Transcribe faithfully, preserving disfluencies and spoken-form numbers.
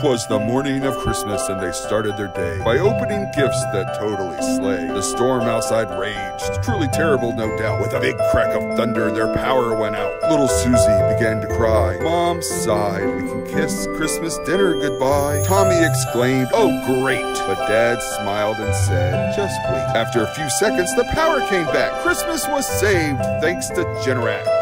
'Twas the morning of Christmas and they started their day by opening gifts that totally slay. The storm outside raged, truly terrible no doubt. With a big crack of thunder their power went out. Little Susie began to cry. Mom sighed, we can kiss Christmas dinner goodbye. Tommy exclaimed, oh great. But Dad smiled and said, just wait. After a few seconds the power came back. Christmas was saved thanks to Generac.